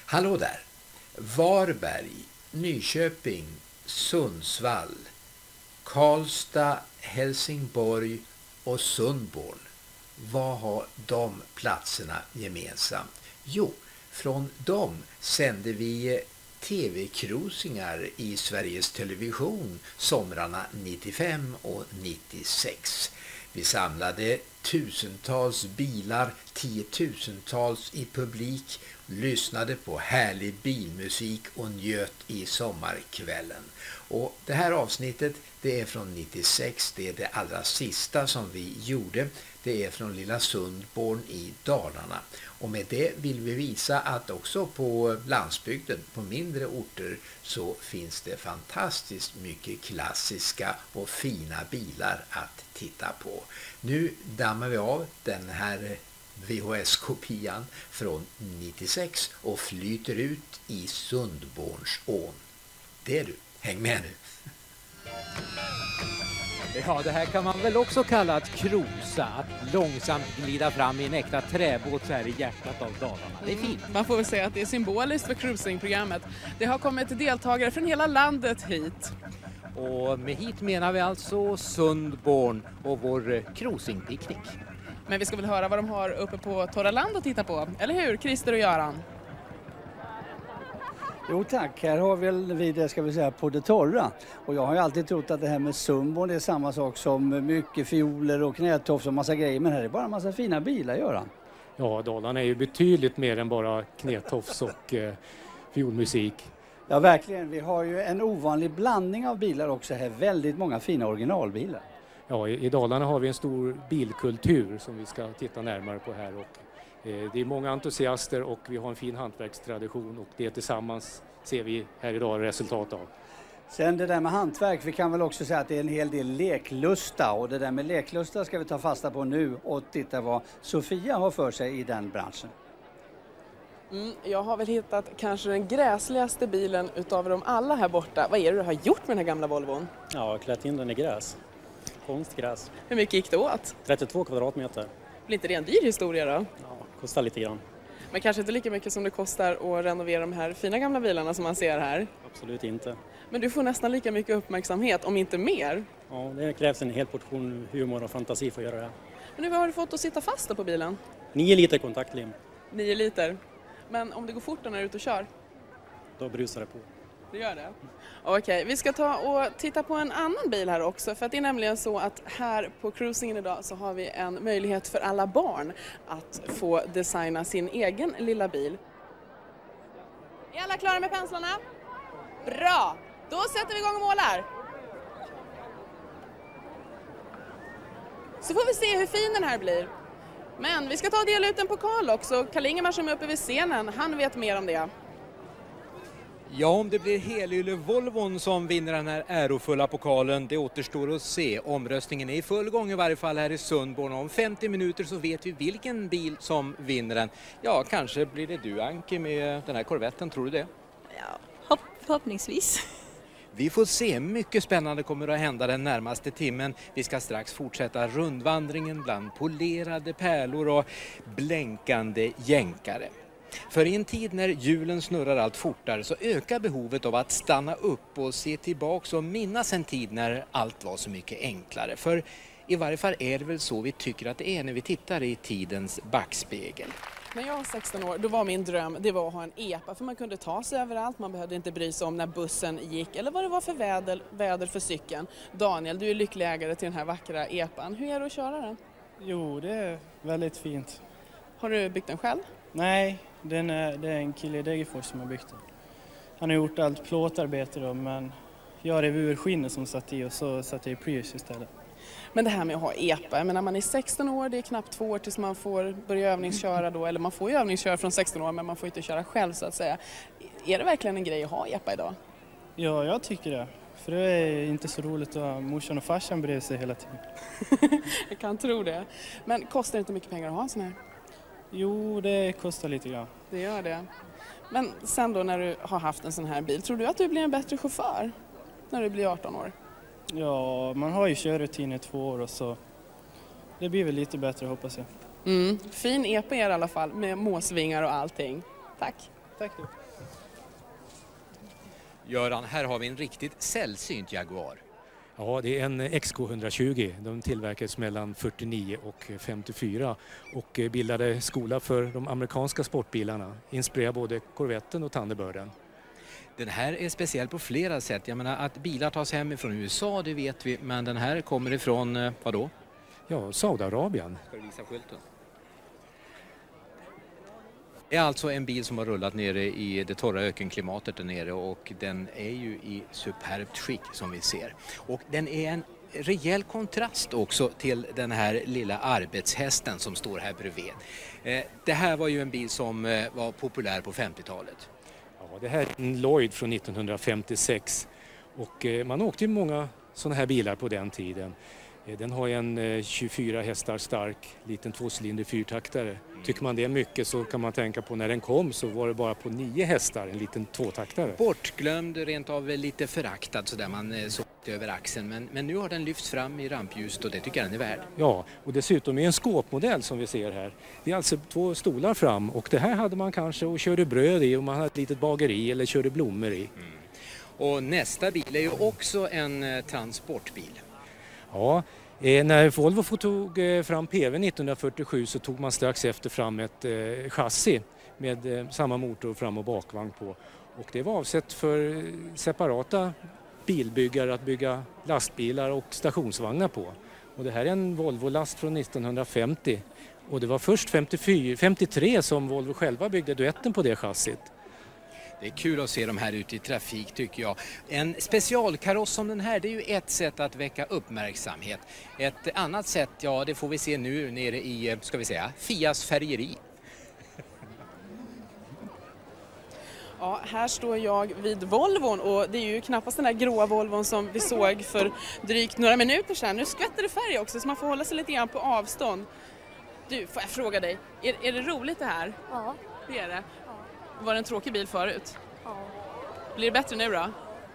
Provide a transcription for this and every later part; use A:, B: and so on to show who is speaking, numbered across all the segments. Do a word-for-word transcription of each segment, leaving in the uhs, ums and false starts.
A: Hallå där! Varberg, Nyköping, Sundsvall, Karlstad, Helsingborg och Sundborn. Vad har de platserna gemensamt? Jo, från dem sände vi tv-cruisingar i Sveriges Television somrarna nittiofem och nittiosex. Vi samlade tusentals bilar, tiotusentals i publik, lyssnade på härlig bilmusik och njöt i sommarkvällen. Och det här avsnittet, det är från nittiosex, det är det allra sista som vi gjorde. Det är från Lilla Sundborn i Dalarna. Och med det vill vi visa att också på landsbygden, på mindre orter, så finns det fantastiskt mycket klassiska och fina bilar att titta på. Nu dammar vi av den här V H S-kopian från nittiosex och flyter ut i Sundbornsån. Det är du. Häng med nu.
B: Ja, det här kan man väl också kalla att cruisa, att långsamt glida fram i en äkta träbåt så här i hjärtat av Dalarna. Det är fint.
C: Mm, man får väl säga att det är symboliskt för cruisingprogrammet. Det har kommit deltagare från hela landet hit.
B: Och med hit menar vi alltså Sundborn och vår cruisingpicknick.
C: Men vi ska väl höra vad de har uppe på Torra land att titta på. Eller hur, Christer och Göran?
D: Jo tack, här har väl vi det ska vi säga på det torra. Och jag har ju alltid trott att det här med Sundborn är samma sak som mycket fioler och knätofs och massa grejer. Men här är bara en massa fina bilar, Göran.
E: Ja, Dalarna är ju betydligt mer än bara knätofs och eh, fiolmusik.
D: Ja verkligen, vi har ju en ovanlig blandning av bilar också här. Väldigt många fina originalbilar.
E: Ja, i, i Dalarna har vi en stor bilkultur som vi ska titta närmare på här. Och, eh, det är många entusiaster och vi har en fin hantverkstradition och det tillsammans ser vi här idag resultat av.
D: Sen det där med hantverk, vi kan väl också säga att det är en hel del leklusta. Och det där med leklusta ska vi ta fasta på nu och titta vad Sofia har för sig i den branschen.
C: Mm, jag har väl hittat kanske den gräsligaste bilen utav dem alla här borta. Vad är det du har gjort med den här gamla Volvon?
F: Ja, jag har klätt in den i gräs. Konstgräs.
C: Hur mycket gick det åt?
F: trettiotvå kvadratmeter.
C: Blir inte det en dyr historia då?
F: Ja, kostar lite grann.
C: Men kanske inte lika mycket som det kostar att renovera de här fina gamla bilarna som man ser här?
F: Absolut inte.
C: Men du får nästan lika mycket uppmärksamhet, om inte mer.
F: Ja, det krävs en hel portion humor och fantasi för att göra det.
C: Men nu, vad har du fått att sitta fast på bilen?
F: Nio liter kontaktlim.
C: Nio liter. Men om det går fort när du är ute och kör?
F: Då brusar det på.
C: Det gör det? Okej, okay, vi ska ta och titta på en annan bil här också. För att det är nämligen så att här på cruisingen idag så har vi en möjlighet för alla barn att få designa sin egen lilla bil. Är alla klara med penslarna? Bra! Då sätter vi igång och målar. Så får vi se hur fin den här blir. Men vi ska ta och dela ut en pokal också. Karl Ingemar som är uppe vid scenen, han vet mer om det.
B: Ja, om det blir Helylle Volvon som vinner den här ärofulla pokalen, det återstår att se. Omröstningen är i full gång i varje fall här i Sundborn. Om femtio minuter så vet vi vilken bil som vinner den. Ja, kanske blir det du, Anke, med den här korvetten, tror du det?
G: Ja, hopp, förhoppningsvis.
B: Vi får se, mycket spännande kommer att hända den närmaste timmen. Vi ska strax fortsätta rundvandringen bland polerade pärlor och blänkande jänkare. För i en tid när hjulen snurrar allt fortare så ökar behovet av att stanna upp och se tillbaka och minnas en tid när allt var så mycket enklare. För i varje fall är det väl så vi tycker att det är när vi tittar i tidens backspegel.
C: När jag var sexton år, då var min dröm det var att ha en epa, för man kunde ta sig överallt, man behövde inte bry sig om när bussen gick eller vad det var för väder, väder för cykeln. Daniel, du är lycklig ägare till den här vackra epan. Hur är det att köra den?
H: Jo, det är väldigt fint.
C: Har du byggt den själv?
H: Nej, den är, det är en kille i Degerfors som har byggt den. Han har gjort allt plåtarbete då, men jag rev ur skinnet som satt i och så satt jag i Prius istället.
C: Men det här med att ha epa, men när man är sexton år, det är knappt två år tills man får börja övningsköra då, eller man får ju övningsköra från sexton år men man får inte köra själv så att säga. Är det verkligen en grej att ha epa idag?
H: Ja, jag tycker det. För det är inte så roligt att ha morsan och farsan bredvid sig hela tiden.
C: Jag kan tro det. Men kostar det inte mycket pengar att ha en sån här?
H: Jo, det kostar lite grann.
C: Det gör det. Men sen då när du har haft en sån här bil, tror du att du blir en bättre chaufför när du blir arton år?
H: Ja, man har ju körrutin i två år och så det blir väl lite bättre hoppas jag.
C: Mm. Fin epa är i alla fall med måsvingar och allting. Tack.
H: Tack du.
B: Göran, här har vi en riktigt sällsynt Jaguar.
E: Ja, det är en X K etthundratjugo. De tillverkades mellan fyrtionio och femtiofyra och bildade skola för de amerikanska sportbilarna. Inspirerar både Corvetten och Thunderbirden.
B: Den här är speciell på flera sätt. Jag menar att bilar tas hem från U S A, det vet vi, men den här kommer ifrån, vad då?
E: Ja, Saudiarabien.
B: Ska du visa skylten? Det är alltså en bil som har rullat nere i det torra ökenklimatet där nere och den är ju i superbt skick som vi ser. Och den är en rejäl kontrast också till den här lilla arbetshästen som står här bredvid. Det här var ju en bil som var populär på femtiotalet.
E: Ja, det här är en Lloyd från nittonhundrafemtiosex och man åkte ju många sådana här bilar på den tiden. Den har en tjugofyra hästar stark liten tvåcylindrig fyrtaktare. Tycker man det är mycket så kan man tänka på när den kom så var det bara på nio hästar, en liten tvåtaktare.
B: Bortglömd, rent av lite föraktad så där man såg över axeln. Men, men nu har den lyfts fram i rampljuset och det tycker jag den är värd.
E: Ja, och dessutom är en skåpmodell som vi ser här. Det är alltså två stolar fram och det här hade man kanske och körde bröd i och man hade ett litet bageri eller körde blommor i.
B: Mm. Och nästa bil är ju också en eh, transportbil.
E: Ja, eh, när Volvo tog eh, fram P V nittonhundrafyrtiosju så tog man strax efter fram ett eh, chassi med eh, samma motor fram- och bakvagn på. Och det var avsett för separata bilbyggare att bygga lastbilar och stationsvagnar på. Och det här är en Volvo-last från nittonhundrafemtio och det var först femtiofyra, femtiotre som Volvo själva byggde duetten på det chassit.
B: Det är kul att se de här ute i trafik tycker jag. En specialkaross som den här, det är ju ett sätt att väcka uppmärksamhet. Ett annat sätt, ja det får vi se nu nere i, ska vi säga, Fias färgeri.
C: Ja, här står jag vid Volvon och det är ju knappast den där gråa Volvon som vi såg för drygt några minuter sedan. Nu skvätter det färg också så man får hålla sig lite grann på avstånd. Du, får jag fråga dig, är, är det roligt det här?
G: Ja.
C: Det är det.
G: Ja.
C: Var det en tråkig bil förut?
G: Ja.
C: Blir det bättre nu då?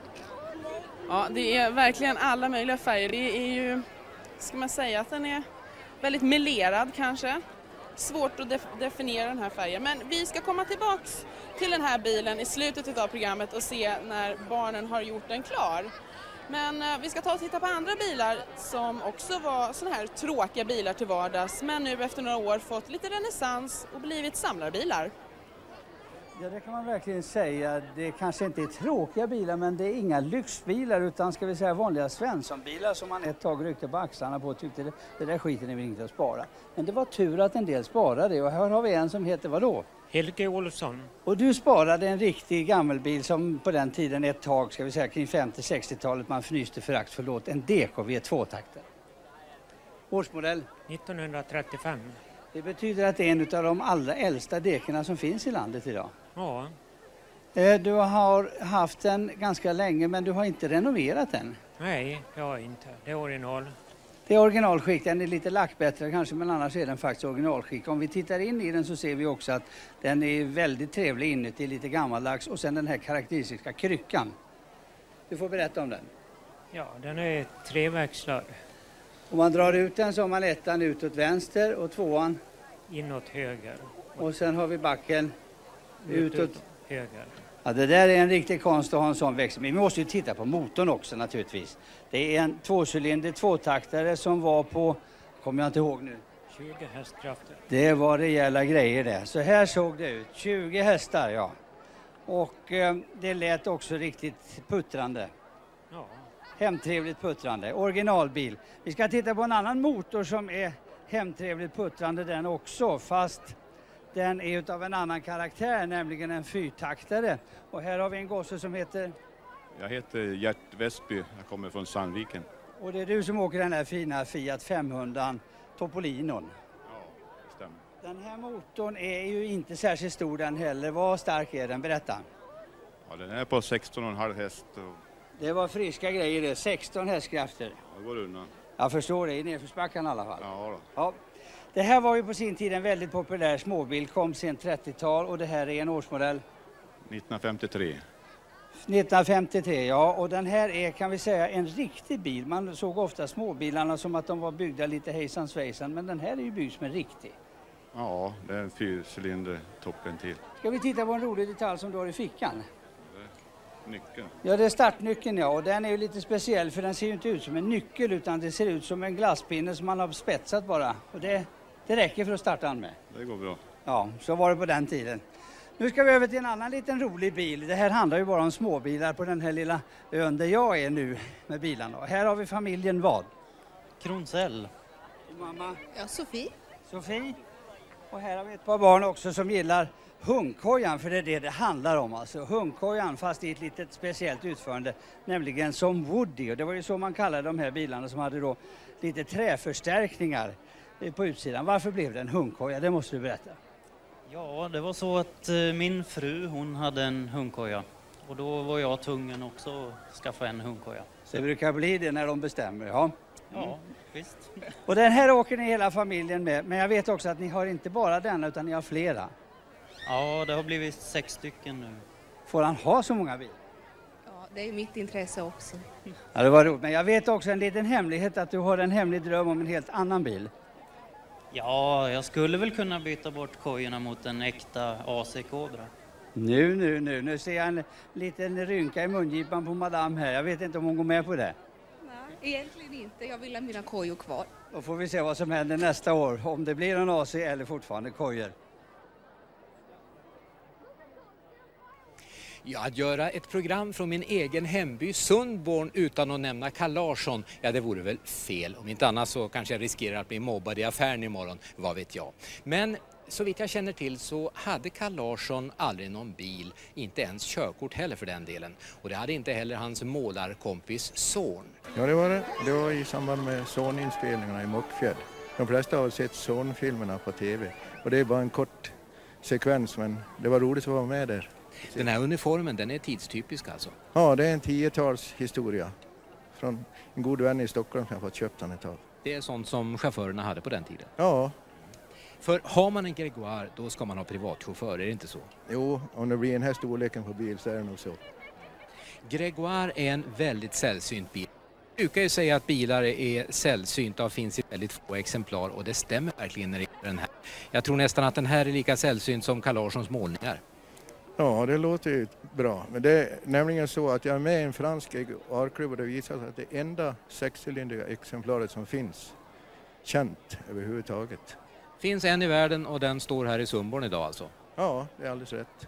C: Ja, det är verkligen alla möjliga färger. Det är ju, ska man säga att den är väldigt melerad kanske. Svårt att def- definiera den här färgen. Men vi ska komma tillbaks till den här bilen i slutet av programmet och se när barnen har gjort den klar. Men eh, vi ska ta och titta på andra bilar som också var såna här tråkiga bilar till vardags. Men nu efter några år fått lite renässans och blivit samlarbilar.
D: Ja, det kan man verkligen säga. Det kanske inte är tråkiga bilar, men det är inga lyxbilar utan ska vi säga vanliga Svenssonbilar som man ett tag ryckte på axlarna på och tyckte det, det där skiten är väl inte att spara. Men det var tur att en del sparade och här har vi en som heter vadå?
I: Helge Olsson.
D: Och du sparade en riktig gammelbil som på den tiden ett tag, ska vi säga kring femtio-sextiotalet, man fnyste förakt förlåt, en D K V tvåtakter. Årsmodell?
I: nittonhundratrettiofem.
D: Det betyder att det är en av de allra äldsta dekorna som finns i landet idag.
I: Ja.
D: Du har haft den ganska länge men du har inte renoverat den.
I: Nej, jag har inte. Det är original.
D: Det är originalskick, den är lite lackbättre kanske men annars är den faktiskt originalskick. Om vi tittar in i den så ser vi också att den är väldigt trevlig inuti, lite gammaldags och sen den här karaktäristiska kryckan. Du får berätta om den.
I: Ja, den är treväxlad.
D: Om man drar ut den så har man ettan utåt vänster och tvåan
I: inåt höger.
D: Och sen har vi backen utåt, utåt
I: höger.
D: Ja, det där är en riktig konst att ha en sån växel. Men vi måste ju titta på motorn också naturligtvis. Det är en tvåcylinder tvåtaktare som var på, kommer jag inte ihåg nu.
I: tjugo hästkrafter.
D: Det var rejäla grejer det. Så här såg det ut. tjugo hästar, ja. Och eh, det lät också riktigt puttrande.
I: Ja.
D: Hemtrevligt puttrande. Originalbil. Vi ska titta på en annan motor som är hemtrevligt puttrande den också. Fast den är utav en annan karaktär, nämligen en fyrtaktare. Och här har vi en gosse som heter...
J: Jag heter Gert Westby, jag kommer från Sandviken.
D: Och det är du som åker den här fina Fiat femhundra Topolinon.
J: Ja, det stämmer.
D: Den här motorn är ju inte särskilt stor den heller. Vad stark är den? Berätta.
J: Ja, den är på sexton komma fem häst. Och...
D: Det var friska grejer det, sexton hästkrafter.
J: Ja, det går undan.
D: Jag förstår det, i nedförsbacken i alla fall.
J: Ja, då.
D: Ja. Det här var ju på sin tid en väldigt populär småbil, kom sen trettiotal och det här är en årsmodell.
J: nittonhundrafemtiotre.
D: nittonhundrafemtiotre, ja. Och den här är, kan vi säga, en riktig bil. Man såg ofta småbilarna som att de var byggda lite hejsan svejsan, men den här är ju byggd som en riktig.
J: Ja, det är en fyrcylinder toppventil.
D: Ska vi titta på en rolig detalj som du har i fickan?
J: Nyckeln.
D: Ja, det är startnyckeln, ja. Och den är ju lite speciell för den ser ju inte ut som en nyckel utan det ser ut som en glasspinne som man har spetsat bara. Och det, det räcker för att starta den med.
J: Det går bra.
D: Ja, så var det på den tiden. Nu ska vi över till en annan liten rolig bil. Det här handlar ju bara om småbilar på den här lilla ön där jag är nu med bilarna. Och här har vi familjen vad?
K: Kronsell.
D: Och mamma?
G: Ja, Sofie.
D: Sofie. Och här har vi ett par barn också som gillar hundkojan, för det är det det handlar om. Alltså hundkojan fast i ett litet speciellt utförande, nämligen som Woody. Och det var ju så man kallade de här bilarna som hade då lite träförstärkningar på utsidan. Varför blev det en hundkoja? Det måste du berätta.
K: Ja, det var så att eh, min fru, hon hade en hundkoja. Och då var jag tvungen också att skaffa en hundkoja.
D: Så det brukar bli det när de bestämmer, ja.
K: Ja,
D: Mm.
K: visst.
D: Och den här åker ni hela familjen med. Men jag vet också att ni har inte bara denna utan ni har flera.
K: Ja, det har blivit sex stycken nu.
D: Får han ha så många bilar?
G: Ja, det är ju mitt intresse också.
D: Ja, det var roligt. Men jag vet också en liten hemlighet att du har en hemlig dröm om en helt annan bil.
K: Ja, jag skulle väl kunna byta bort kojorna mot en äkta A C Cobra.
D: Nu, nu, nu. Nu ser jag en liten rynka i mungipan på madame här. Jag vet inte om hon går med på det.
G: Nej, egentligen inte. Jag vill ha mina kojor kvar.
D: Då får vi se vad som händer nästa år. Om det blir en A C eller fortfarande kojor.
B: Ja, att göra ett program från min egen hemby Sundborn utan att nämna Carl Larsson, ja det vore väl fel. Om inte annat så kanske jag riskerar att bli mobbad i affären imorgon, vad vet jag. Men så vitt jag känner till så hade Carl Larsson aldrig någon bil, inte ens körkort heller för den delen. Och det hade inte heller hans målarkompis son.
L: Ja, det var det. Det var i samband med Son-inspelningarna i Mockfjärd. De flesta har sett Son-filmerna på tv. Och det är bara en kort sekvens, men det var roligt att vara med där.
B: Den här uniformen, den är tidstypisk alltså?
L: Ja, det är en tiotals historia. Från en god vän i Stockholm som jag fått köpt den ett tag.
B: Det är sånt som chaufförerna hade på den tiden?
L: Ja.
B: För har man en Gregoire, då ska man ha privatchaufför, är det inte så?
L: Jo, om det blir den här storleken på bil så är det nog så.
B: Gregoire är en väldigt sällsynt bil. Jag brukar ju säga att bilar är sällsynta och finns i väldigt få exemplar, och det stämmer verkligen när det gäller den här. Jag tror nästan att den här är lika sällsynt som Carl Larssons målningar.
L: Ja, det låter ju bra. Men det är nämligen så att jag är med i en fransk Gregoire-klubb och det visar sig att det enda sexcylindriga exemplaret som finns känt överhuvudtaget.
B: Finns en i världen och den står här i Sundborn idag alltså?
L: Ja, det är alldeles rätt.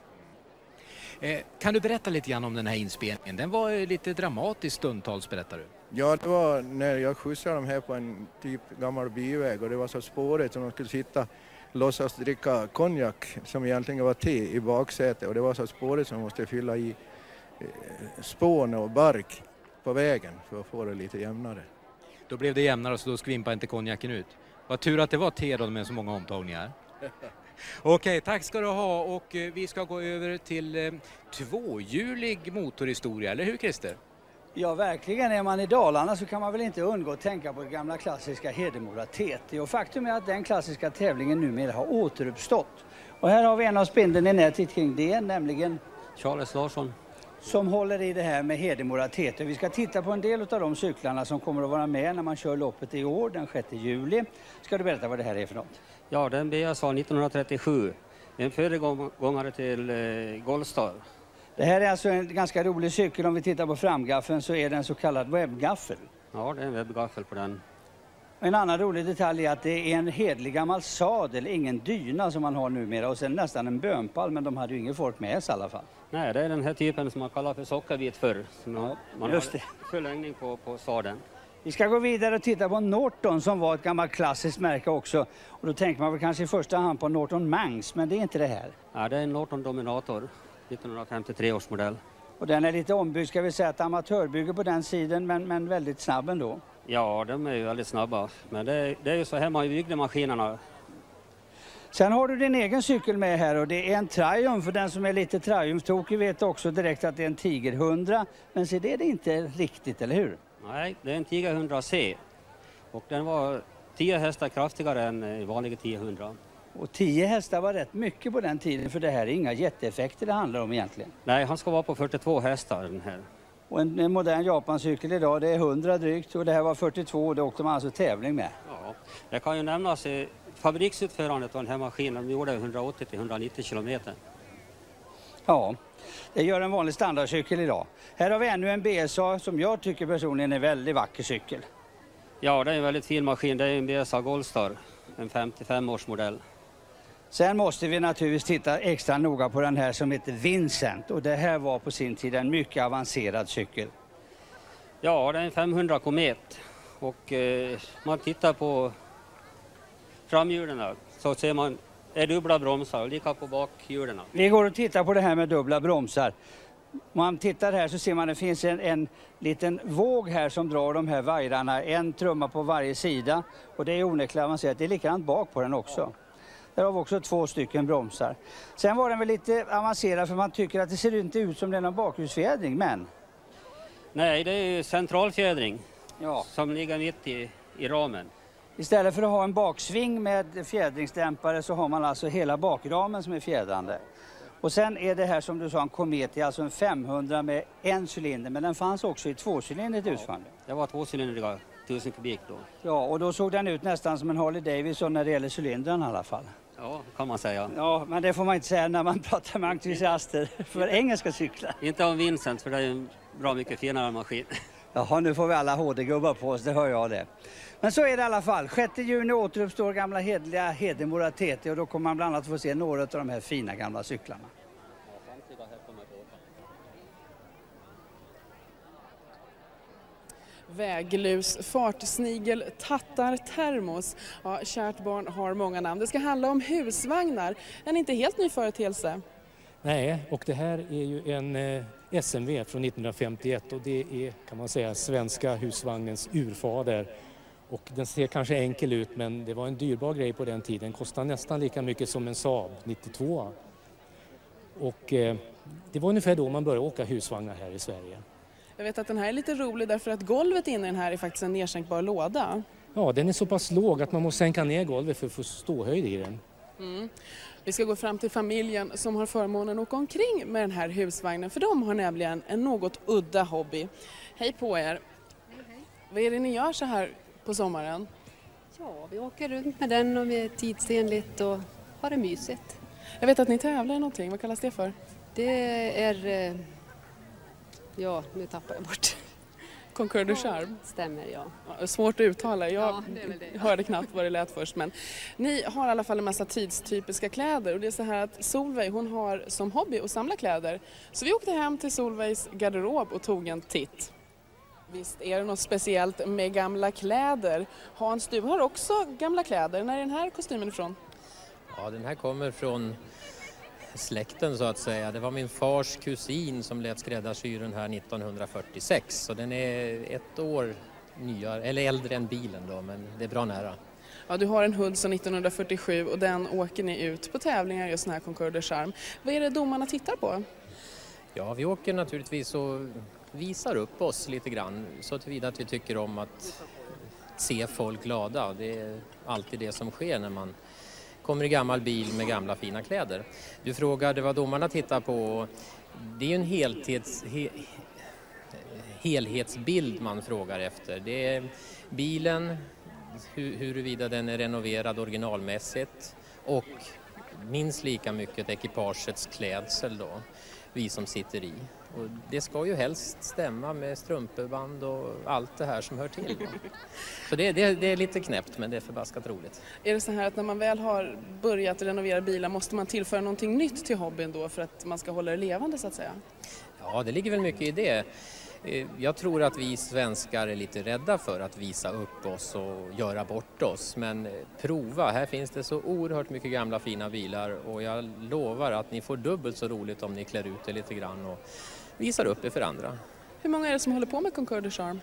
B: Eh, kan du berätta lite grann om den här inspelningen? Den var ju lite dramatisk stundtals, berättar du.
L: Ja, det var när jag skjutsade dem här på en typ gammal byväg och det var så spåret som de skulle sitta låtsas dricka konjak som egentligen var te i baksätet, och det var så spåret som måste fylla i eh, spån och bark på vägen för att få det lite jämnare.
B: Då blev det jämnare så då skvimpade inte konjaken ut. Vad tur att det var te då med så många omtagningar. Okej, tack ska du ha, och eh, vi ska gå över till eh, tvåhjulig motorhistoria, eller hur Christer?
D: Ja, verkligen. Är man i Dalarna så kan man väl inte undgå att tänka på det gamla klassiska Hedemora T T. Och faktum är att den klassiska tävlingen numera har återuppstått. Och här har vi en av spindeln i nätet kring det, nämligen
M: Charles Larsson,
D: som håller i det här med Hedemora T T. Vi ska titta på en del av de cyklarna som kommer att vara med när man kör loppet i år, den sjätte juli. Ska du berätta vad det här är för något?
M: Ja, den B S A nittonhundratrettiosju. En föregångare till eh, Goldstar.
D: Det här är alltså en ganska rolig cykel. Om vi tittar på framgaffeln så är det en så kallad webbgaffel.
M: Ja, det är en webbgaffel på den.
D: En annan rolig detalj är att det är en hedlig gammal sadel, ingen dyna som man har numera. Och sen nästan en bönpall, men de hade ju ingen folk med sig i alla fall.
M: Nej, det är den här typen som man kallar för sockerbit förr. Som
D: Ja,
M: man
D: just
M: har förlängning på, på sadeln.
D: Vi ska gå vidare och titta på Norton som var ett gammalt klassiskt märke också. Och då tänker man väl kanske i första hand på Norton Manx, men det är inte det här.
M: Ja, det är en Norton Dominator, nittonhundrafemtiotre års modell.
D: Och den är lite ombyggd, ska vi säga, ett amatörbygge på den sidan, men, men väldigt snabb ändå.
M: Ja, de är ju väldigt snabba. Men det, det är ju så här man byggde maskinerna.
D: Sen har du din egen cykel med här, och det är en Triumph. För den som är lite Triumph-tokig vet också direkt att det är en Tiger hundra. Men se, det är det inte riktigt, eller hur?
M: Nej, det är en Tiger hundra C. Och den var tio hästar kraftigare än vanliga tio hundra.
D: Och tio hästar var rätt mycket på den tiden, för det här är inga jätteeffekter det handlar om egentligen.
M: Nej, han ska vara på fyrtiotvå hästar den här.
D: Och en, en modern Japancykel idag, det är hundra drygt, och det här var fyrtiotvå, och det åkte man alltså tävling med.
M: Ja. Ja, det kan ju nämnas i fabriksutförandet av den här maskinen, de gjorde hundraåttio till hundranittio kilometer.
D: Ja, det gör en vanlig standardcykel idag. Här har vi ännu en B S A som jag tycker personligen är en väldigt vacker cykel.
M: Ja, det är en väldigt fin maskin. Det är en B S A Goldstar, en femtiofem års modell.
D: Sen måste vi naturligtvis titta extra noga på den här som heter Vincent. Och det här var på sin tid en mycket avancerad cykel.
M: Ja, det är en femhundra Komet. Och eh, man tittar på framhjulen så ser man är dubbla bromsar och lika på bakhjulen.
D: Vi går och tittar på det här med dubbla bromsar. Om man tittar här så ser man att det finns en, en liten våg här som drar de här vajrarna. En trumma på varje sida. Och det är onekligen avancerat. Det är likadant bak på den också. Där har vi också två stycken bromsar. Sen var den väl lite avancerad för man tycker att det ser inte ut som det är någon bakhjulsfjädring, men...
M: Nej, det är ju centralfjädring
D: ja.
M: Som ligger mitt i, i ramen.
D: Istället för att ha en baksving med fjädringsdämpare så har man alltså hela bakramen som är fjädrande. Och sen är det här som du sa en Komet, alltså en femhundra med en cylinder, men den fanns också i tvåcylindrigt utförande.
M: Det var tvåcylindriga tusen kubik då.
D: Ja, och då såg den ut nästan som en Harley Davidson när det gäller cylindern i alla fall.
M: Ja, kan man säga.
D: Ja, men det får man inte säga när man pratar med entusiaster för engelska cyklar.
M: Inte om Vincent, för det är en bra mycket finare maskin.
D: Jaha, nu får vi alla H D-gubbar på oss, det hör jag det. Men så är det i alla fall. sjätte juni återuppstår gamla hedliga Hedemora T T och då kommer man bland annat få se några av de här fina gamla cyklarna.
C: Väglus, fartsnigel, tattar, termos. Ja, kärt barn har många namn. Det ska handla om husvagnar. En inte helt ny företeelse.
E: Nej, och det här är ju en eh, S M V från nittonhundrafemtioett och det är, kan man säga, svenska husvagnens urfader. Och den ser kanske enkel ut, men det var en dyrbar grej på den tiden. Den kostade nästan lika mycket som en Saab nittiotvå. Och eh, det var ungefär då man började åka husvagnar här i Sverige.
C: Jag vet att den här är lite rolig därför att golvet inne i den här är faktiskt en nedsänkbar låda.
E: Ja, den är så pass låg att man måste sänka ner golvet för att få ståhöjd i den.
C: Mm. Vi ska gå fram till familjen som har förmånen att åka omkring med den här husvagnen, för de har nämligen en något udda hobby. Hej på er!
N: Hej, hej.
C: Vad är det ni gör så här på sommaren?
N: Ja, vi åker runt med den och vi är tidsenligt och har det mysigt.
C: Jag vet att ni tävlar i någonting, vad kallas det för?
N: Det är... Ja, nu tappar jag bort.
C: Concours de Charme?
N: Stämmer, ja.
C: Ja, svårt att uttala, jag
N: ja, det är väl det.
C: hörde knappt vad det lät först. Men ni har i alla fall en massa tidstypiska kläder och det är så här att Solveig hon har som hobby att samla kläder. Så vi åkte hem till Solveigs garderob och tog en titt. Visst är det något speciellt med gamla kläder. Hans, du har också gamla kläder. När är den här kostymen ifrån?
O: Ja, den här kommer från släkten så att säga. Det var min fars kusin som lät skräddarsy den här nittonhundrafyrtiosex. Så den är ett år nyare, eller äldre än bilen då, men det är bra nära.
C: Ja, du har en Hudson nittonhundrafyrtiosju och den åker ni ut på tävlingar just den här Concours de Charme. Vad är det domarna tittar på?
O: Ja, vi åker naturligtvis och visar upp oss lite grann så tillvida att vi tycker om att se folk glada. Det är alltid det som sker när man kommer i gammal bil med gamla fina kläder. Du frågade vad domarna tittar på. Det är ju en helhets, he, helhetsbild man frågar efter. Det är bilen, hu, huruvida den är renoverad originalmässigt och minst lika mycket ekipagets klädsel då, vi som sitter i. Och det ska ju helst stämma med strumpeband och allt det här som hör till. Då. Så det, det, det är lite knäppt, men det är förbaskat roligt.
C: Är det så här att när man väl har börjat renovera bilar måste man tillföra någonting nytt till hobbyn då för att man ska hålla det levande så att säga?
O: Ja, det ligger väl mycket i det. Jag tror att vi svenskar är lite rädda för att visa upp oss och göra bort oss. Men prova, här finns det så oerhört mycket gamla fina bilar och jag lovar att ni får dubbelt så roligt om ni klär ut er lite grann och visar upp er för andra.
C: Hur många är det som håller på med Concours de Charme?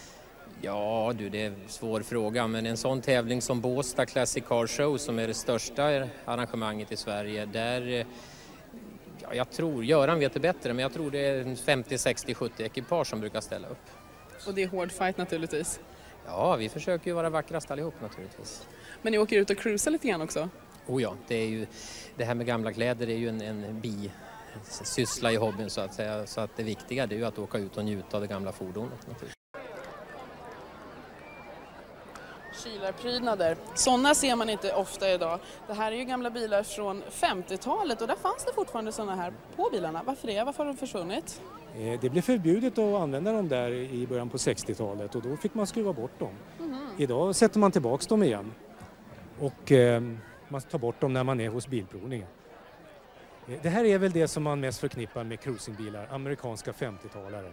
O: Ja du, det är en svår fråga, men en sån tävling som Båstad Classic Car Show som är det största arrangemanget i Sverige, där, ja, jag tror, Göran vet det bättre, men jag tror det är femtio, sextio, sjuttio ekipage som brukar ställa upp.
C: Och det är hård fight naturligtvis?
O: Ja, vi försöker ju vara vackrast allihop naturligtvis.
C: Men ni åker ut och cruisar lite grann också?
O: Oh ja, det är ju, det här med gamla kläder är ju en, en bi syssla i hobbyn så att säga, så att det viktiga är ju att åka ut och njuta av det gamla fordonet naturligtvis.
C: Kylarprydnader. Sådana ser man inte ofta idag. Det här är ju gamla bilar från femtiotalet och där fanns det fortfarande sådana här på bilarna. Varför det? Varför har de försvunnit?
E: Det blev förbjudet att använda dem där i början på sextiotalet och då fick man skruva bort dem. Mm. Idag sätter man tillbaka dem igen och eh, man tar bort dem när man är hos bilprovningen. Det här är väl det som man mest förknippar med cruisingbilar, amerikanska femtiotalare.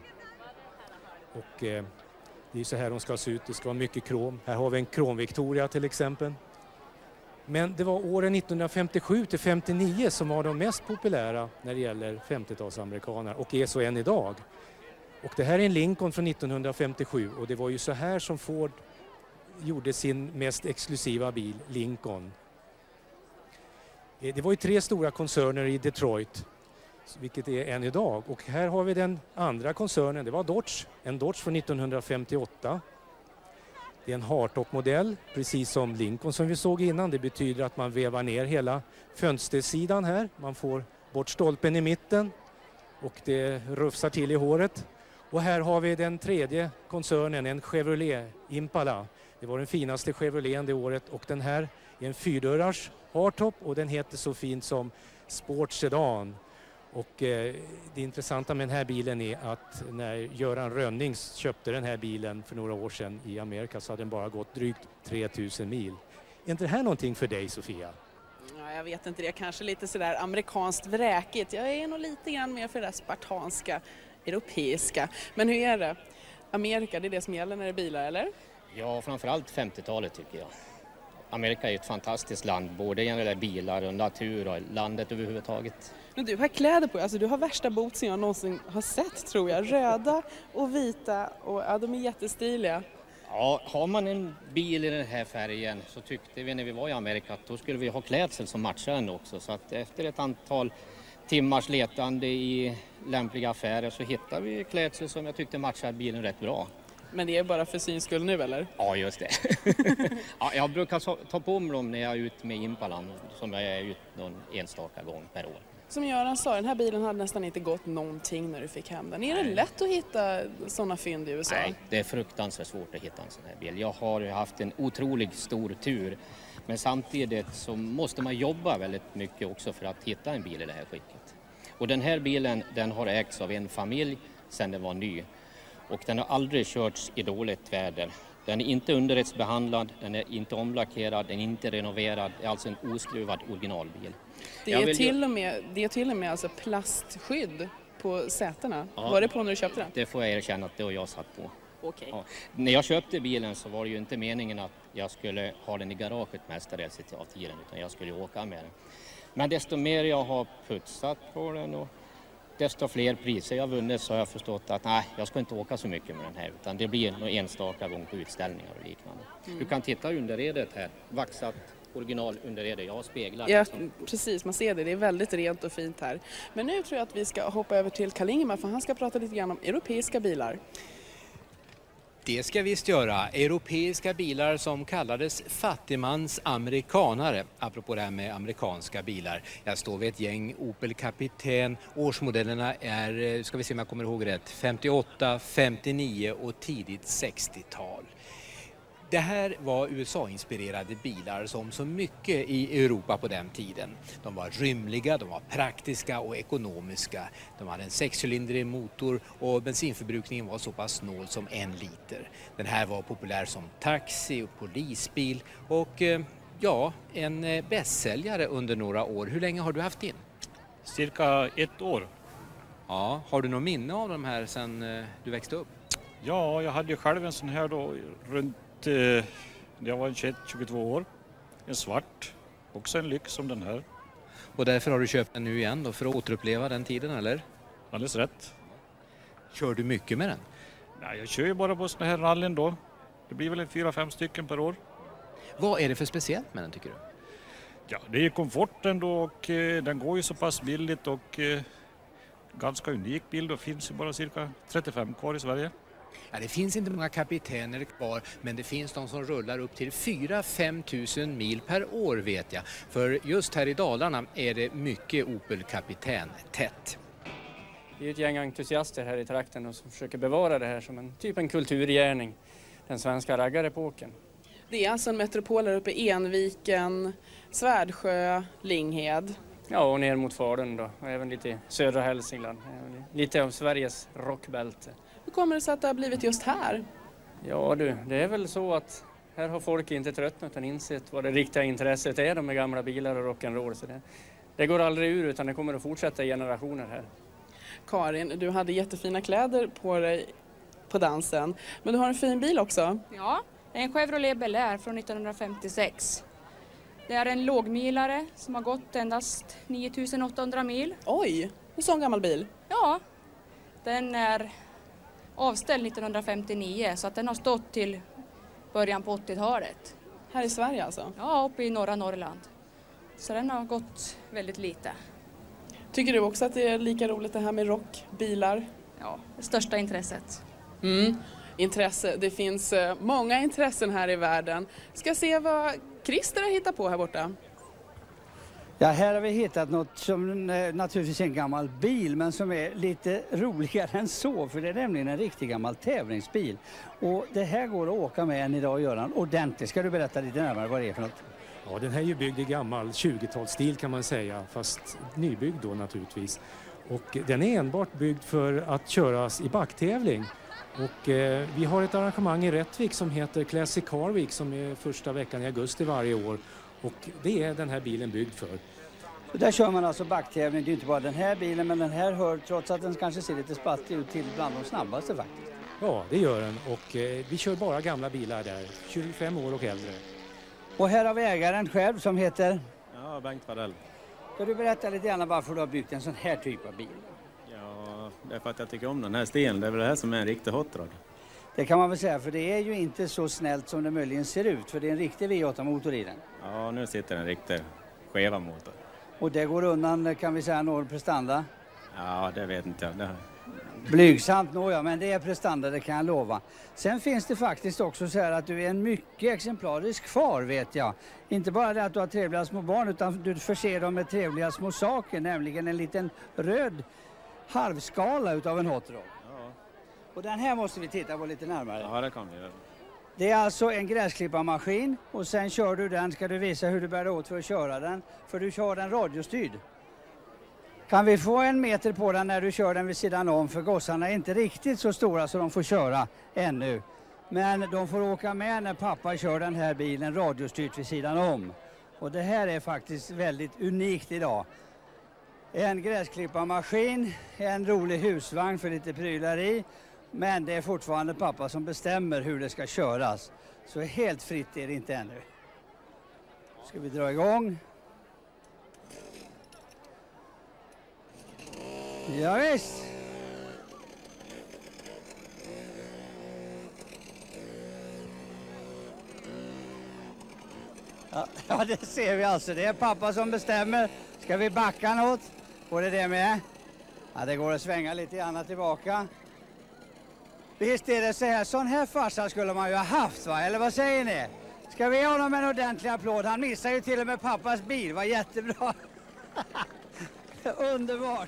E: Och eh, det är så här de ska se ut, det ska vara mycket krom. Här har vi en krom Victoria till exempel. Men det var åren nittonhundrafemtiosju till femtionio som var de mest populära när det gäller femtiotalsamerikaner och är så än idag. Och det här är en Lincoln från nittonhundrafemtiosju och det var ju så här som Ford gjorde sin mest exklusiva bil, Lincoln. Det var ju tre stora koncerner i Detroit, vilket är än idag. Och här har vi den andra koncernen, det var Dodge, en Dodge från nittonhundrafemtioåtta. Det är en hardtop-modell, precis som Lincoln som vi såg innan. Det betyder att man vevar ner hela fönstersidan här. Man får bort stolpen i mitten och det rufsar till i håret. Och här har vi den tredje koncernen, en Chevrolet Impala. Det var den finaste Chevroleten det året och den här är en fyrdörrars hardtop och den heter så fint som Sport Sedan. Och eh, det intressanta med den här bilen är att när Göran Rönnings köpte den här bilen för några år sedan i Amerika så hade den bara gått drygt tre tusen mil. Är inte det här någonting för dig, Sofia?
C: Ja, jag vet inte det. Kanske lite sådär amerikanskt vräkigt. Jag är nog lite grann mer för det där spartanska, europeiska. Men hur är det? Amerika, det är det som gäller när det är bilar, eller?
P: Ja, framförallt femtiotalet tycker jag. Amerika är ett fantastiskt land, både när det gäller bilar och natur och landet överhuvudtaget.
C: Men du har kläder på dig, alltså du har värsta bootsen jag någonsin har sett tror jag. Röda och vita och ja, de är jättestiliga.
P: Ja, har man en bil i den här färgen så tyckte vi när vi var i Amerika att då skulle vi ha klädsel som matchar den också. Så att efter ett antal timmars letande i lämpliga affärer så hittade vi klädsel som jag tyckte matchade bilen rätt bra.
C: Men det är bara för syns skull nu, eller?
P: Ja, just det. Ja, jag brukar ta på mig dem när jag är ute med Impalan, som jag är ute någon enstaka gång per år.
C: Som Göran sa, den här bilen hade nästan inte gått någonting när du fick hem den. Är det lätt att hitta sådana fynd i U S A?
P: Nej, det är fruktansvärt svårt att hitta en sån här bil. Jag har haft en otroligt stor tur. Men samtidigt så måste man jobba väldigt mycket också för att hitta en bil i det här skicket. Och den här bilen, den har ägts av en familj sedan den var ny. Och den har aldrig körts i dåligt väder. Den är inte underrättsbehandlad, den är inte omlackerad, den är inte renoverad. Det är alltså en oskruvad originalbil.
C: Det är, vill... till, och med, det är till och med alltså plastskydd på sätena. Ja, var det på när du köpte den?
P: Det får jag erkänna att det har jag satt på.
C: Okay.
P: Ja. När jag köpte bilen så var det ju inte meningen att jag skulle ha den i garaget mestadels av tiden, utan jag skulle åka med den. Men desto mer jag har putsat på den och desto fler priser jag vunnit så har jag förstått att nej, jag ska inte åka så mycket med den här, utan det blir någon enstaka gång på utställningar och liknande. Mm. Du kan titta underredet här, vaxat original underrede, jag har speglar.
C: Ja, precis, man ser det, det är väldigt rent och fint här. Men nu tror jag att vi ska hoppa över till Carl Ingemar för han ska prata lite grann om europeiska bilar.
B: Det ska visst göra. Europeiska bilar som kallades fattigmans amerikanare. Apropå det här med amerikanska bilar. Jag står vid ett gäng Opel Kapitän. Årsmodellerna är, ska vi se om jag kommer ihåg rätt, femtioåtta, femtionio och tidigt sextiotal. Det här var U S A-inspirerade bilar som så mycket i Europa på den tiden. De var rymliga, de var praktiska och ekonomiska. De hade en sexcylindrig motor och bensinförbrukningen var så pass snål som en liter. Den här var populär som taxi och polisbil och ja, en bästsäljare under några år. Hur länge har du haft din?
Q: Cirka ett år.
B: Ja, har du något minne av de här sedan du växte upp?
Q: Ja, jag hade ju själv en sån här då runt jag var tjugoett tjugotvå år. En svart. Också en lyx som den här.
B: Och därför har du köpt den nu igen då för att återuppleva den tiden, eller?
Q: Alldeles rätt.
B: Kör du mycket med den?
Q: Nej, jag kör ju bara på såna här rallyn då. Det blir väl en fyra, fem stycken per år.
B: Vad är det för speciellt med den tycker du?
Q: Ja, det är komforten då och eh, den går ju så pass billigt och eh, ganska unik bil. Det finns ju bara cirka trettiofem kvar i Sverige.
B: Ja, det finns inte många kapitäner kvar, men det finns de som rullar upp till fyra till fem tusen mil per år vet jag. För just här i Dalarna är det mycket Opel Kapitän tätt.
H: Vi är ett gäng entusiaster här i trakten och som försöker bevara det här som en typ en kulturgärning, den svenska raggarepoken.
C: Det är alltså en metropol där uppe i Enviken, Svärdsjö, Linghed.
H: Ja, och ner mot Falun då, och även lite i södra Hälsingland. Lite av Sveriges rockbälte.
C: Hur kommer det sig att det har blivit just här?
H: Ja du, det är väl så att här har folk inte tröttnat utan insett vad det riktiga intresset är med gamla bilar och rock'n'roll. Så det, det går aldrig ur utan det kommer att fortsätta i generationer här.
C: Karin, du hade jättefina kläder på dig på dansen, men du har en fin bil också.
R: Ja, det är en Chevrolet Bel Air från nittonhundrafemtiosex. Det är en lågmilare som har gått endast nio tusen åttahundra mil.
C: Oj, en sån gammal bil?
R: Ja, den är avställd nittonhundrafemtionio så att den har stått till början på åttiotalet.
C: Här i Sverige alltså?
R: Ja, uppe i norra Norrland. Så den har gått väldigt lite.
C: Tycker du också att det är lika roligt det här med rockbilar?
R: Ja, det största intresset.
C: Mm. Intresse. Det finns uh, många intressen här i världen. Ska se vad Christer har hittat på här borta.
D: Ja, här har vi hittat något som eh, naturligtvis är en gammal bil men som är lite roligare än så, för det är nämligen en riktig gammal tävlingsbil. Och det här går att åka med än idag och göra en ordentligt. Ska du berätta lite närmare vad det är för något?
E: Ja, den här är ju byggd i gammal tjugotalsstil kan man säga, fast nybyggd då naturligtvis. Och den är enbart byggd för att köras i backtävling. Och eh, vi har ett arrangemang i Rättvik som heter Classic Car Week som är första veckan i augusti varje år. Och det är den här bilen byggd för.
D: Och där kör man alltså backtävling. Det är inte bara den här bilen, men den här hör, trots att den kanske ser lite spattig ut, till bland de snabbaste faktiskt.
E: Ja, det gör den. Och eh, vi kör bara gamla bilar där, tjugofem år och äldre.
D: Och här har vi ägaren själv som heter?
S: Ja, Bengt Vadell.
D: Kan du berätta lite grann varför du har byggt en sån här typ av bil?
S: Ja, det är för att jag tycker om den här stilen. Det är väl det här som är en riktig hot rod.
D: Det kan man väl säga, för det är ju inte så snällt som det möjligen ser ut. För det är en riktig V åtta-motor i den.
S: Ja, nu sitter en riktig skeva motor.
D: Och det går undan, kan vi säga, någon prestanda?
S: Ja, det vet inte jag. Det...
D: Blygsamt nog, ja, men det är prestanda, det kan jag lova. Sen finns det faktiskt också så här att du är en mycket exemplarisk far, vet jag. Inte bara det att du har trevliga små barn, utan du förser dem med trevliga små saker, nämligen en liten röd halvskala utav en hot rod.
S: Ja.
D: Och den här måste vi titta på lite närmare.
S: Ja, det kan vi göra.
D: Det är alltså en gräsklipparmaskin och sen kör du den, ska du visa hur du bär åt för att köra den, för du kör den radiostyrd. Kan vi få en meter på den när du kör den vid sidan om, för gossarna är inte riktigt så stora så de får köra ännu. Men de får åka med när pappa kör den här bilen radiostyrt vid sidan om. Och det här är faktiskt väldigt unikt idag. En gräsklipparmaskin, en rolig husvagn för lite prylar i. Men det är fortfarande pappa som bestämmer hur det ska köras. Så helt fritt är det inte ännu. Ska vi dra igång? Ja, visst. Ja, ja, det ser vi alltså. Det är pappa som bestämmer. Ska vi backa något? Går det det med? Ja, det går att svänga lite grann tillbaka. Visst är det så här. Sån här farsa skulle man ju ha haft, va? Eller vad säger ni? Ska vi ge honom en ordentlig applåd? Han missar ju till och med pappas bil. Var jättebra. Underbart.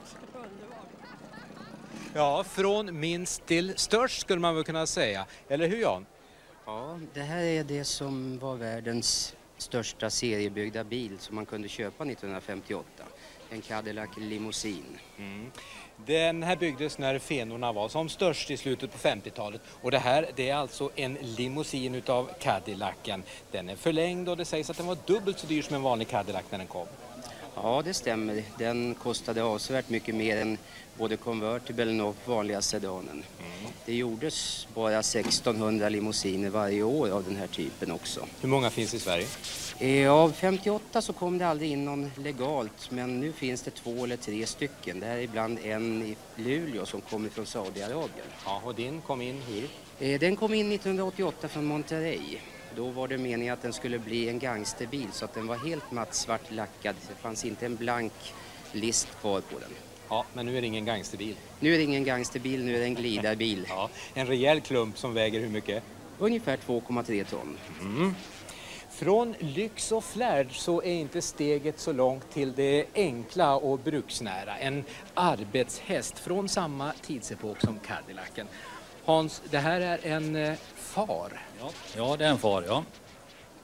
B: Ja, från minst till störst skulle man väl kunna säga. Eller hur, Jan?
T: Ja, det här är det som var världens största seriebyggda bil som man kunde köpa nittonhundrafemtioåtta. En Cadillac Limousine.
B: Mm. Den här byggdes när fenorna var som störst i slutet på femtiotalet. Och det här, det är alltså en limousin utav Cadillacen. Den är förlängd och det sägs att den var dubbelt så dyr som en vanlig Cadillac när den kom.
T: Ja, det stämmer. Den kostade avsevärt mycket mer än både convertiblen och vanliga sedanen. Mm. Det gjordes bara sextonhundra limousiner varje år av den här typen också.
B: Hur många finns i Sverige?
T: Eh, av femtioåtta så kom det aldrig in någon legalt, men nu finns det två eller tre stycken. Det här är ibland en i Luleå som kommer från Saudiarabien.
B: Ja, och din kom in hur?
T: Eh, den kom in nittonhundraåttioåtta från Monterrey. Då var det meningen att den skulle bli en gangsterbil så att den var helt matt svart lackad. Det fanns inte en blank list kvar på den.
B: Ja, men nu är det ingen gangsterbil.
T: Nu är det ingen gangsterbil, nu är det en glidarbil.
B: Ja, en rejäl klump som väger hur mycket?
T: Ungefär två komma tre ton.
B: Mm. Från lyx och flärd så är inte steget så långt till det enkla och bruksnära. En arbetshäst från samma tidsepok som Cadillacen. Hans, det här är en eh, far.
U: Ja, ja, det är en far, ja.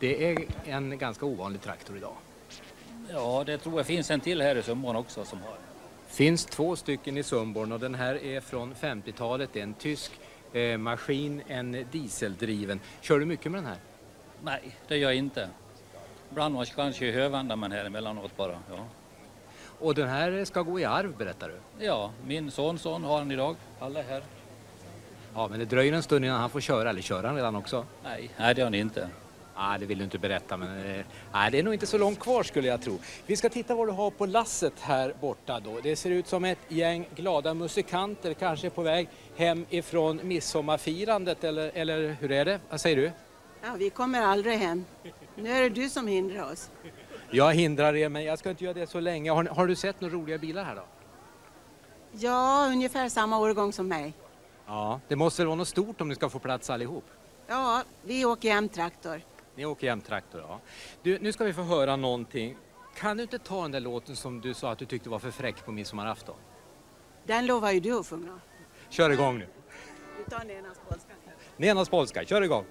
B: Det är en ganska ovanlig traktor idag.
U: Ja, det tror jag finns en till här i Sundborn också som har.
B: Finns två stycken i Sundborn och den här är från femtiotalet. Det är en tysk eh, maskin, en dieseldriven. Kör du mycket med den här?
U: Nej, det gör jag inte. Ibland kanske hövandar man här emellanåt bara. Ja.
B: Och den här ska gå i arv, berättar du?
U: Ja, min sonson har den idag. Alla är här.
B: Ja, men det dröjer en stund innan han får köra, eller kör han redan också?
U: Nej, nej det har han inte.
B: Nej, det vill du inte berätta, men eh, nej, det är nog inte så långt kvar skulle jag tro. Vi ska titta vad du har på lasset här borta då. Det ser ut som ett gäng glada musikanter, kanske på väg hem ifrån midsommarfirandet, eller, eller hur är det? Vad säger du?
V: Ja, vi kommer aldrig hem. Nu är det du som hindrar oss.
B: Jag hindrar er, men jag ska inte göra det så länge. Har, har du sett några roliga bilar här då?
V: Ja, ungefär samma årgång som mig.
B: Ja, det måste väl vara något stort om ni ska få plats allihop.
V: Ja, vi åker jämtraktor.
B: Ni åker jämtraktor, ja. Du, nu ska vi få höra någonting. Kan du inte ta den där låten som du sa att du tyckte var för fräck på midsommarafton?
V: Den lovar ju du att sjunga.
B: Kör igång nu.
V: Vi tar Nenas polska.
B: Nenas polska, kör igång.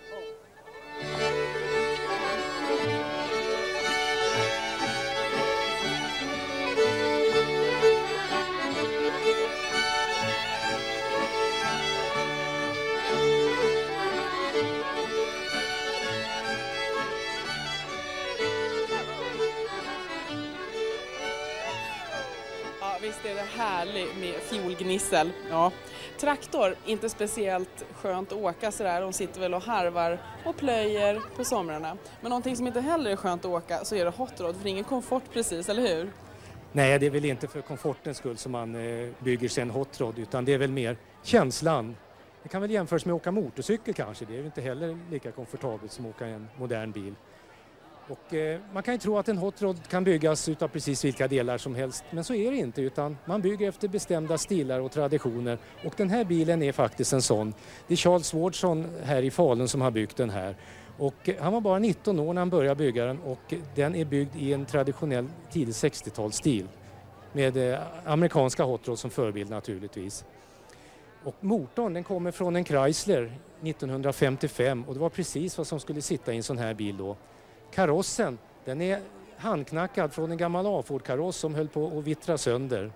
C: Visst är det härligt med fiolgnissel. Ja. Traktor, inte speciellt skönt att åka sådär. De sitter väl och harvar och plöjer på somrarna. Men någonting som inte heller är skönt att åka så är det hot rod. För ingen komfort precis, eller hur?
E: Nej, det är väl inte för komfortens skull som man eh, bygger sig en hot rod, utan det är väl mer känslan. Det kan väl jämföras med att åka motorcykel kanske. Det är ju inte heller lika komfortabelt som att åka en modern bil. Och, eh, man kan ju tro att en hot rod kan byggas utav precis vilka delar som helst, men så är det inte, utan man bygger efter bestämda stilar och traditioner, och den här bilen är faktiskt en sån. Det är Charles Wardson här i Falun som har byggt den här, och eh, han var bara nitton år när han började bygga den, och den är byggd i en traditionell tidig sextiotalsstil med eh, amerikanska hot rods som förebild naturligtvis. Och motorn, den kommer från en Chrysler nittonhundrafemtiofem, och det var precis vad som skulle sitta i en sån här bil då. Karossen, den är handknackad från en gammal A-Ford-kaross som höll på att vittra sönder.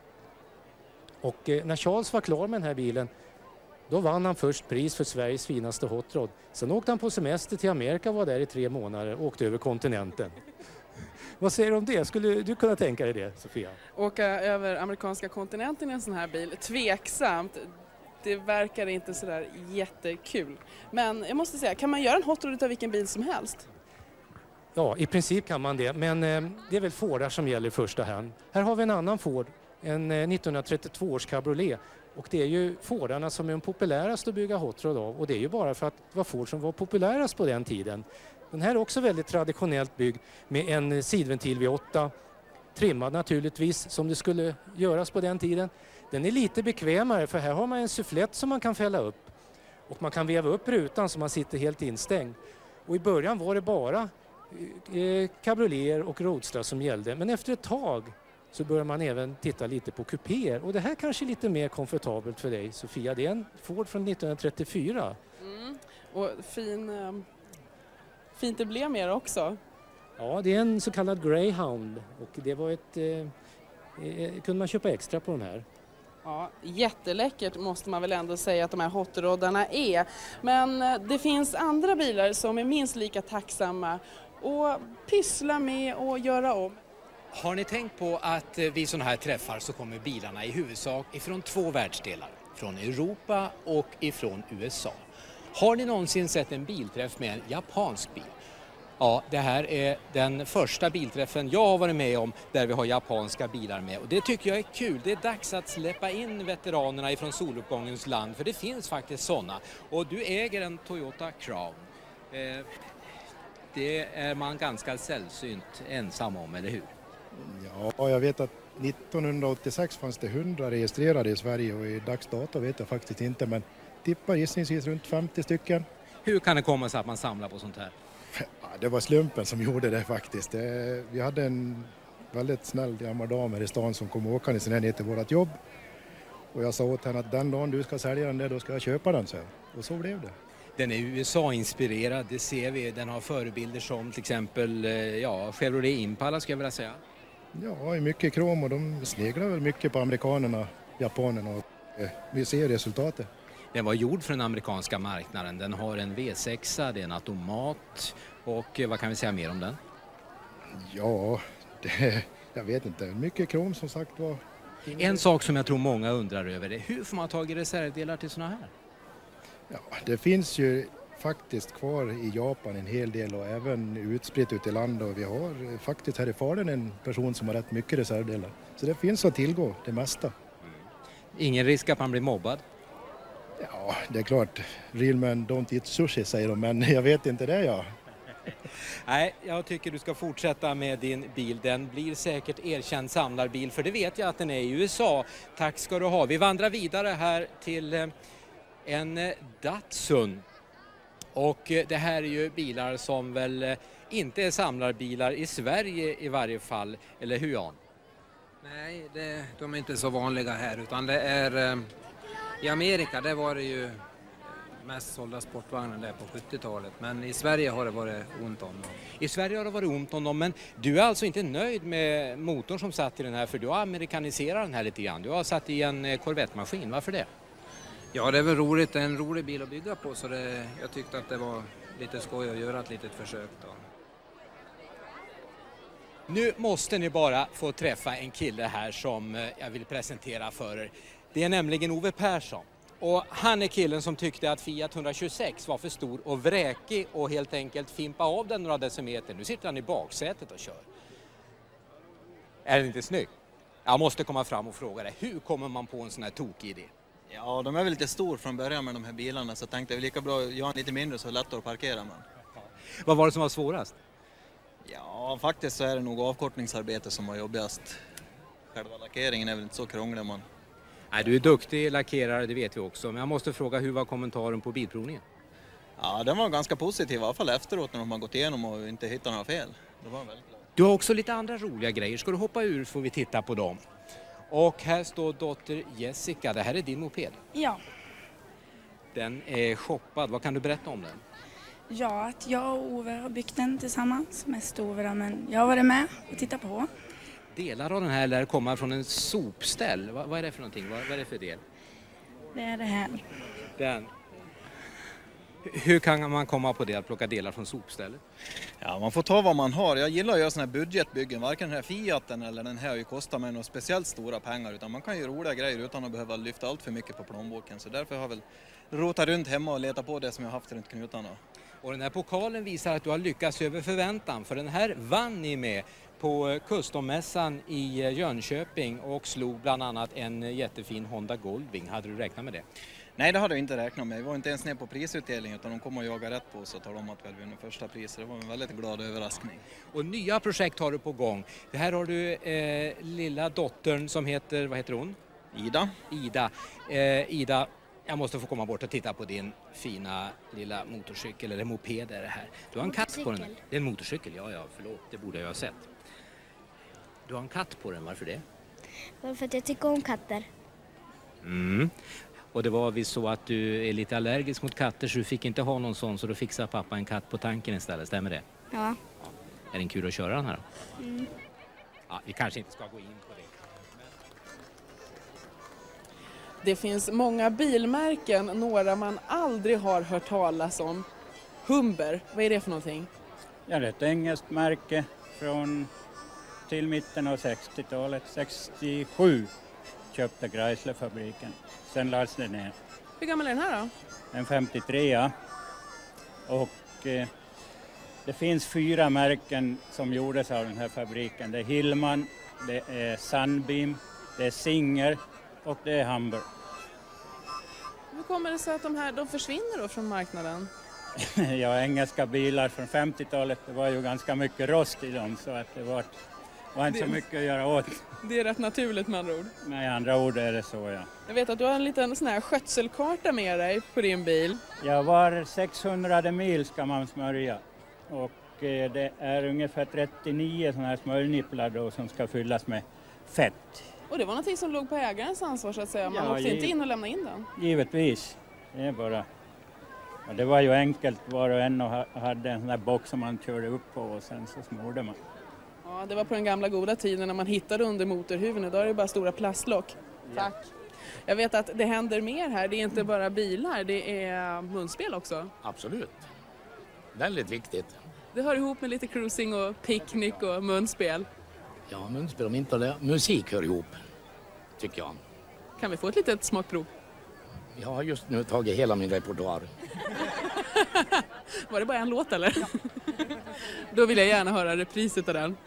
E: Och eh, när Charles var klar med den här bilen, då vann han först pris för Sveriges finaste hot rod. Sen åkte han på semester till Amerika och var där i tre månader och åkte över kontinenten. Vad säger du om det? Skulle du kunna tänka dig det, Sofia?
C: Åka över amerikanska kontinenten i en sån här bil, tveksamt. Det verkar inte sådär jättekul. Men jag måste säga, kan man göra en hot rod av vilken bil som helst?
E: Ja, i princip kan man det, men eh, det är väl Fordar som gäller i första hand. Här har vi en annan Ford, en eh, nittonhundratrettiotvå års cabriolet, och det är ju Fordarna som är de populäraste att bygga hot rod av, och det är ju bara för att det var Ford som var populärast på den tiden. Den här är också väldigt traditionellt byggd med en sidventil V åtta, trimmad naturligtvis som det skulle göras på den tiden. Den är lite bekvämare, för här har man en sufflett som man kan fälla upp, och man kan veva upp rutan så man sitter helt instängd. Och i början var det bara Eh, cabrioleter och roadstrar som gällde, men efter ett tag så börjar man även titta lite på kupéer, och det här kanske är lite mer komfortabelt för dig, Sofia. Det är en Ford från nittonhundratrettiofyra.
C: Mm. Och fin, eh, fint det blev mer också.
E: Ja, det är en så kallad Greyhound, och det var ett eh, eh, kunde man köpa extra på de här.
C: Ja, jätteläckert måste man väl ändå säga att de här hot roddarna är. Men eh, det finns andra bilar som är minst lika tacksamma och pyssla med och göra om.
B: Har ni tänkt på att vid sådana här träffar så kommer bilarna i huvudsak ifrån två världsdelar, från Europa och ifrån U S A. Har ni någonsin sett en bilträff med en japansk bil? Ja, det här är den första bilträffen jag har varit med om där vi har japanska bilar med, och det tycker jag är kul. Det är dags att släppa in veteranerna ifrån soluppgångens land, för det finns faktiskt sådana. Och du äger en Toyota Crown. Eh, Det är man ganska sällsynt ensam om, eller hur?
W: Ja, jag vet att nittonhundraåttiosex fanns det hundra registrerade i Sverige, och i dags dato vet jag faktiskt inte, men tippar gissningsvis runt femtio stycken.
B: Hur kan det komma sig att man samlar på sånt här?
W: Ja, det var slumpen som gjorde det faktiskt. Det, vi hade en väldigt snäll gammal dam här i stan som kom åkande sen här ner till vårt jobb. Och jag sa åt henne att den dagen du ska sälja den där, då ska jag köpa den sen. Och så blev det.
B: Den är U S A-inspirerad, det ser vi. Den har förebilder som till exempel ja, Chevrolet Impala skulle jag vilja säga.
W: Ja, mycket krom och de sneglar väl mycket på amerikanerna, japanerna och eh, vi ser resultatet.
B: Den var gjord för den amerikanska marknaden. Den har en V sex, det är en automat och vad kan vi säga mer om den?
W: Ja, det, jag vet inte. Mycket krom som sagt var.
B: En sak som jag tror många undrar över är hur får man tag i reservdelar till såna här?
W: Ja, det finns ju faktiskt kvar i Japan en hel del och även utspritt ut i landet och vi har faktiskt här i Falun en person som har rätt mycket reservdelar. Så det finns att tillgå, det mesta.
B: Ingen risk att man blir mobbad?
W: Ja, det är klart. Real men don't eat sushi säger de, men jag vet inte det ja.
B: Nej, jag tycker du ska fortsätta med din bil. Den blir säkert erkänd samlarbil för det vet jag att den är i U S A. Tack ska du ha. Vi vandrar vidare här till en Datsun. Och det här är ju bilar som väl inte är samlarbilar i Sverige i varje fall, eller hur Jan?
A: Nej, det, de är inte så vanliga här utan det är i Amerika, där var det ju mest sålda sportvagnar där på sjuttiotalet, men i Sverige har det varit ont om dem.
B: I Sverige har det varit ont om dem, men du är alltså inte nöjd med motorn som satt i den här för du har amerikaniserat den här lite grann. Du har satt i en Corvette-maskin, varför det?
A: Ja, det är väl roligt, det är en rolig bil att bygga på så det, jag tyckte att det var lite skoj att göra ett litet försök då.
B: Nu måste ni bara få träffa en kille här som jag vill presentera för er. Det är nämligen Ove Persson. Och han är killen som tyckte att Fiat etthundratjugosex var för stor och vräkig och helt enkelt fimpa av den några decimeter. Nu sitter han i baksätet och kör. Är det inte snyggt? Jag måste komma fram och fråga dig, hur kommer man på en sån här tokig idé?
F: Ja, de är väl lite stor från början med de här bilarna så jag tänkte det är lika bra att göra en lite mindre så lättare att parkera med.
B: Vad var det som var svårast?
F: Ja, faktiskt så är det nog avkortningsarbete som var jobbigast. Själva lackeringen är väl inte så krånglig man.
B: Nej, du är duktig lackerare, det vet vi också. Men jag måste fråga, hur var kommentaren på bilprovningen?
F: Ja, den var ganska positiv, i alla fall efteråt när de har gått igenom och inte hittat några fel. Det var väldigt glad.
B: Du har också lite andra roliga grejer. Ska du hoppa ur får vi titta på dem. Och här står dotter Jessica. Det här är din moped.
I: Ja.
B: Den är shoppad. Vad kan du berätta om den?
I: Ja, att jag och Ove har byggt den tillsammans. Mest Ove då, men jag har varit med och tittat på.
B: Delar av den här lär komma från en sopställ. Vad, vad är det för någonting? Vad, vad är det för del?
I: Det är det här.
B: Den. Hur kan man komma på det, att plocka delar från sopstället?
F: Ja, man får ta vad man har. Jag gillar att göra såna här budgetbyggen. Varken den här Fiaten eller den här har ju kostat mig några speciellt stora pengar. Utan man kan ju roliga grejer utan att behöva lyfta allt för mycket på plånboken. Så därför har jag väl rotat runt hemma och letat på det som jag haft runt knutarna.
B: Och den här pokalen visar att du har lyckats över förväntan. För den här vann ni med på Custommässan i Jönköping och slog bland annat en jättefin Honda Goldwing. Hade du räknat med det?
F: Nej, det hade jag inte räknat med. Vi var inte ens ner på prisutdelningen utan de kom och jagade rätt på oss och talade om att vi hade vunnit första priset. Det var en väldigt glad överraskning.
B: Och nya projekt har du på gång. Det här har du eh, lilla dottern som heter, vad heter hon?
F: Ida.
B: Ida. Eh, Ida, jag måste få komma bort och titta på din fina lilla motorcykel, eller moped är det här. Du har en katt på den. Det är en motorcykel, ja ja, förlåt, det borde jag ha sett. Du har en katt på den, varför det?
X: För att jag tycker om katter.
B: Mm. Och det var visst så att du är lite allergisk mot katter så du fick inte ha någon sån så då fixar pappa en katt på tanken istället, stämmer det?
X: Ja.
B: Är den kul att köra den här då?
X: Mm.
B: Ja, vi kanske inte ska gå in på det.
C: Det finns många bilmärken, några man aldrig har hört talas om. Humber, vad är det för någonting?
U: Ja, det är ett engelskt märke från till mitten av sextiotalet. sextiosju köpte Chrysler-fabriken. Sen lades det ner.
C: Hur gammal är den här då?
U: En femtiotre. Och eh, det finns fyra märken som gjordes av den här fabriken. Det är Hillman, det är Sunbeam, det är Singer och det är Humber.
C: Hur kommer det sig att de här de försvinner då från marknaden?
U: Ja, engelska bilar från femtiotalet, det var ju ganska mycket rost i dem så att det var, var inte det, så mycket att göra åt.
C: Det är rätt naturligt med andra ord.
U: Med andra ord är det så, ja.
C: Jag vet att du har en liten sån här skötselkarta med dig på din bil.
U: Ja, var sexhundra mil ska man smörja och det är ungefär trettionio sådana här smörjnipplar då som ska fyllas med fett.
C: Och det var någonting som låg på ägarens ansvar så att säga. Man ja, åkte giv... inte in och lämnade in den.
U: Givetvis. Det är bara Och det var ju enkelt, var och en och ha- hade en sån där box som man körde upp på och sen så smorde man.
C: Ja, det var på den gamla goda tiden när man hittade under motorhuven. Idag är det bara stora plastlock. Tack. Jag vet att det händer mer här. Det är inte bara bilar, det är munspel också.
G: Absolut. Väldigt viktigt.
C: Det hör ihop med lite cruising och picknick och munspel.
G: Ja, munspel om inte det. Musik hör ihop, tycker jag.
C: Kan vi få ett litet smakprov?
G: Jag har just nu tagit hela min repertoar.
C: Var det bara en låt eller? Ja. Då vill jag gärna höra repriset av den.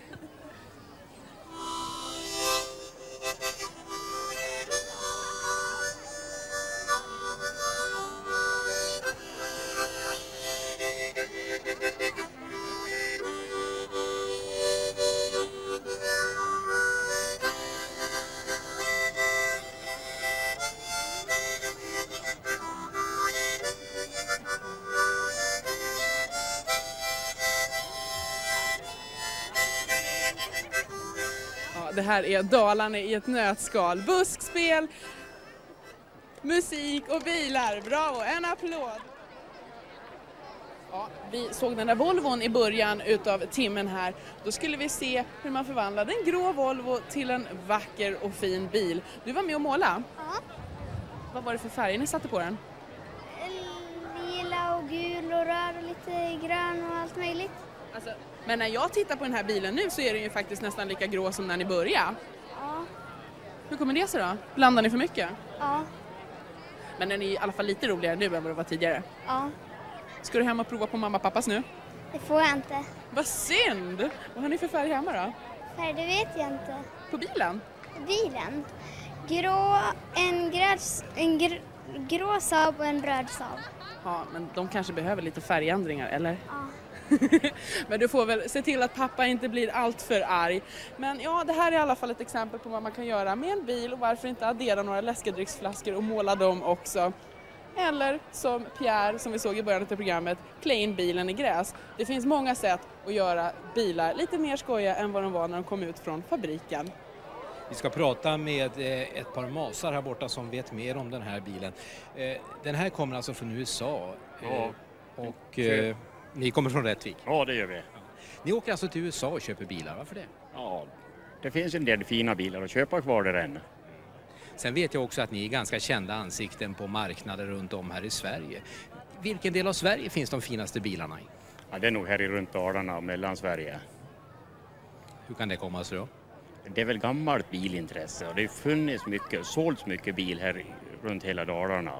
C: Det här är Dalarna i ett nötskal. Buskspel, musik och bilar. Bravo, en applåd! Ja, vi såg den där Volvon i början utav timmen här. Då skulle vi se hur man förvandlade en grå Volvo till en vacker och fin bil. Du var med och måla?
X: Ja.
C: Vad var det för färger ni satte på den?
X: Lila och gul och röd och lite grön och allt möjligt.
C: Alltså, men när jag tittar på den här bilen nu så är den ju faktiskt nästan lika grå som när ni började.
X: Ja.
C: Hur kommer det sig då? Blandar ni för mycket?
X: Ja.
C: Men den är i alla fall lite roligare nu än vad det var tidigare.
X: Ja.
C: Ska du hem och prova på mamma och pappas nu?
X: Det får jag inte.
C: Vad synd! Vad har ni för färg hemma då?
X: Färg, det vet jag inte.
C: På bilen?
X: Bilen? Grå, en, grös, en gr, grå Saab och en röd Saab.
C: Ja, men de kanske behöver lite färgändringar, eller?
X: Ja.
C: Men du får väl se till att pappa inte blir allt för arg. Men ja, det här är i alla fall ett exempel på vad man kan göra med en bil och varför inte addera några läskedrycksflaskor och måla dem också. Eller som Pierre, som vi såg i början av programmet, klä in bilen i gräs. Det finns många sätt att göra bilar lite mer skojiga än vad de var när de kom ut från fabriken.
B: Vi ska prata med ett par masar här borta som vet mer om den här bilen. Den här kommer alltså från U S A.
J: Ja.
B: Och ni kommer från Rättvik?
J: Ja, det gör vi.
B: Ni åker alltså till U S A och köper bilar, varför det?
J: Ja, det finns en del fina bilar att köpa kvar där än.
B: Sen vet jag också att ni är ganska kända ansikten på marknader runt om här i Sverige. Vilken del av Sverige finns de finaste bilarna i?
J: Ja, det är nog här i runt Dalarna och Mellansverige.
B: Hur kan det komma sig då?
J: Det är väl gammalt bilintresse och det har funnits mycket, sålts mycket bil här runt hela Dalarna.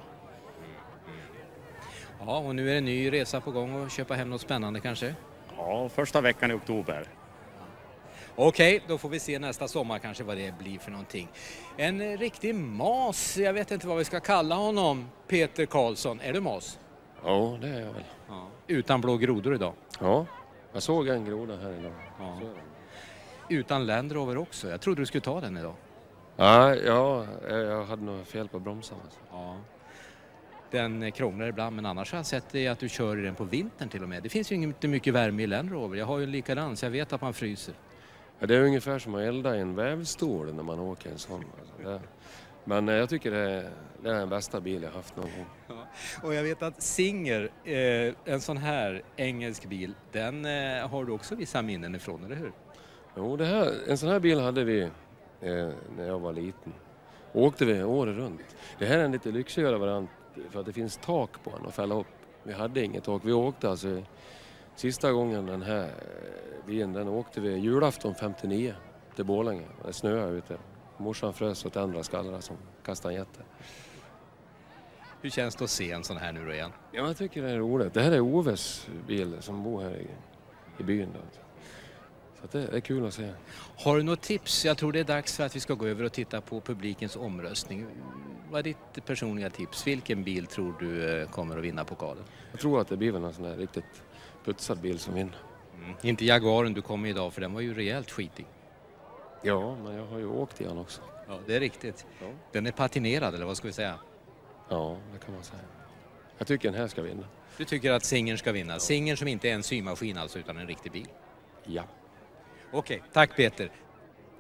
B: Ja, och nu är det en ny resa på gång och köpa hem något spännande kanske?
J: Ja, första veckan i oktober.
B: Okej, okay, då får vi se nästa sommar kanske vad det blir för någonting. En riktig mas, jag vet inte vad vi ska kalla honom, Peter Karlsson. Är du mas?
K: Ja, det är jag väl.
B: Ja. Utan blå grodor idag?
K: Ja, jag såg en groda här idag.
B: Ja. Utan Land Rover också, jag trodde du skulle ta den idag.
K: Ja, ja jag hade nog fel på bromsen. Alltså.
B: Ja. Den krånglar ibland, men annars har jag sett det att du kör i den på vintern till och med. Det finns ju inte mycket värme i Land Rover. Jag har ju en likadan så jag vet att man fryser.
K: Ja, det är ungefär som att elda i en vävstol när man åker en sån. Alltså, det, men jag tycker det är, det är den bästa bil jag haft någon gång.
B: Ja. Och jag vet att Singer, eh, en sån här engelsk bil, den eh, har du också vissa minnen ifrån, eller hur?
K: Jo, det här, en sån här bil hade vi eh, när jag var liten. Åkte vi året runt. Det här är en lite lyxigare variant för att det finns tak på den och fälla upp. Vi hade inget tak. Vi åkte alltså sista gången den här bilen, den åkte vi julafton femtionio till Borlänge. Det snöade ute. Morsan frös åt andra skallrar som kastanjetter.
B: Hur känns det att se en sån här nu då igen?
K: Ja, jag tycker det är roligt. Det här är Oves bil som bor här i, i byn då. Så det är kul att se.
B: Har du något tips? Jag tror det är dags för att vi ska gå över och titta på publikens omröstning. Vad är ditt personliga tips? Vilken bil tror du kommer att vinna pokalen?
K: Jag tror att det blir en sån här riktigt putsad bil som vinner.
B: Mm. Inte Jaguaren du kom idag, för den var ju rejält skitig.
K: Ja, men jag har ju åkt i den också.
B: Ja, det är riktigt. Ja. Den är patinerad, eller vad ska vi säga?
K: Ja, det kan man säga. Jag tycker den här ska vinna.
B: Du tycker att Singern ska vinna? Ja. Singern som inte är en symaskin alltså, utan en riktig bil?
K: Ja.
B: Okej, tack Peter.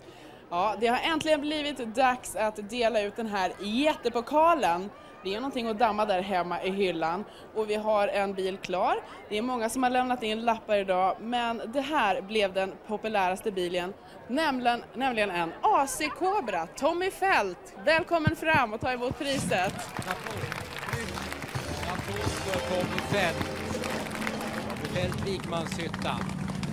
C: Ja, det har äntligen blivit dags att dela ut den här jättepokalen. Det är någonting att damma där hemma i hyllan och vi har en bil klar. Det är många som har lämnat in lappar idag, men det här blev den populäraste bilen, nämligen, nämligen en A C Cobra. Tommy Fält, välkommen fram och ta emot priset.
B: Applåd för Tommy Fält. Fält Vikmanshyttan.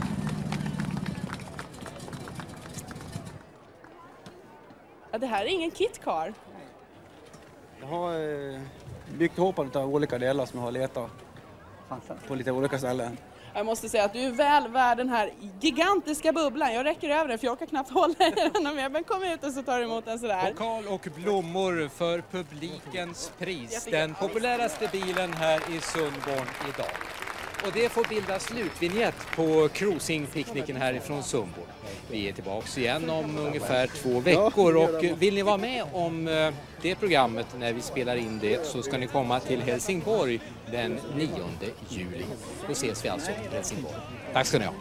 C: Ja, det här är ingen kitcar.
L: Jag har eh, byggt ihop av olika delar som jag har letat på lite olika ställen.
C: Jag måste säga att du är väl värd den här gigantiska bubblan. Jag räcker över den för jag orkar knappt hålla i den mer. Men kom ut och så tar du emot den sådär.
B: Pokal och blommor för publikens pris. Den populäraste bilen här i Sundborn idag. Och det får bilda slutvinjett på cruisingpicknicken härifrån Sundborn. Vi är tillbaka igen om ungefär två veckor och vill ni vara med om det programmet när vi spelar in det så ska ni komma till Helsingborg den nionde juli. Då ses vi alltså i Helsingborg. Tack ska ni ha.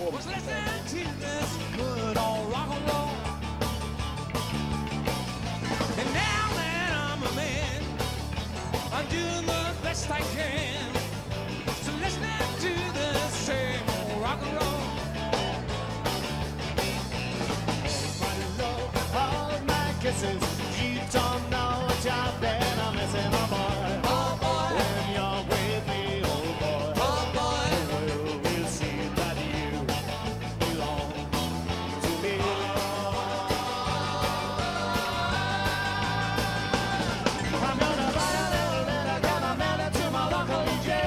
M: Kisses, you don't know what you've been, I'm missing my boy. Oh boy, when you're with me, oh boy. Oh boy, we'll see that you belong to me. I'm gonna write a little letter, gonna mail it to my local D J.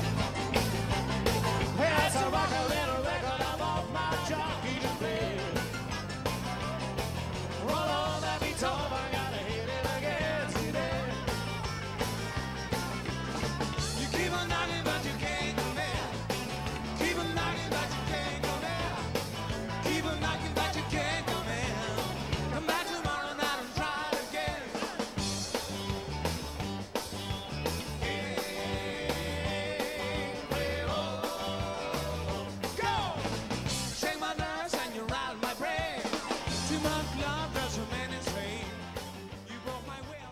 M: Hey, it's a rock a little record, I want my jockey to play. Roll on that beat up, I gotta hit it again today. You keep on knocking but you can't come in. Keep on knocking but you can't come in. Keep on knocking but you can't come in. Come back tomorrow night and try it again. Go! Shake my nerves and you rattle my brain. Too much love doesn't mean it's vain. You broke my will.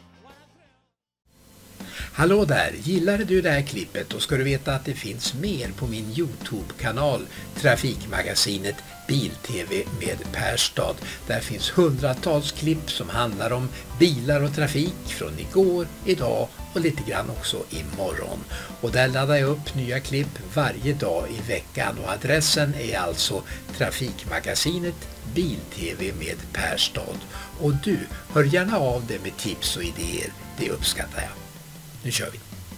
B: Hallå där, gillade du det här klippet då ska du veta att det finns mer på min YouTube-kanal Trafikmagasinet Bil-T V med Perstad. Där finns hundratals klipp som handlar om bilar och trafik från igår, idag och lite grann också imorgon. Och där laddar jag upp nya klipp varje dag i veckan och adressen är alltså Trafikmagasinet Bil-T V med Perstad. Och du, hör gärna av dig med tips och idéer, det uppskattar jag. Nu kör vi!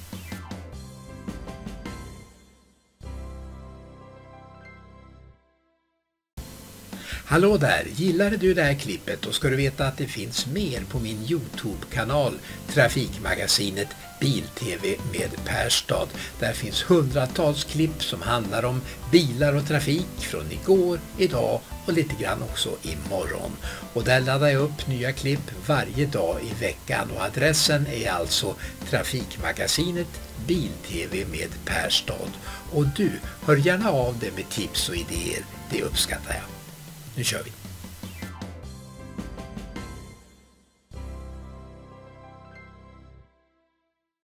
B: Hallå där, gillade du det här klippet då ska du veta att det finns mer på min YouTube-kanal Trafikmagasinet Bil-T V med Perstad. Där finns hundratals klipp som handlar om bilar och trafik från igår, idag och lite grann också imorgon. Och där laddar jag upp nya klipp varje dag i veckan och adressen är alltså Trafikmagasinet Bil-T V med Perstad. Och du, hör gärna av dig med tips och idéer, det uppskattar jag. Nu kör vi!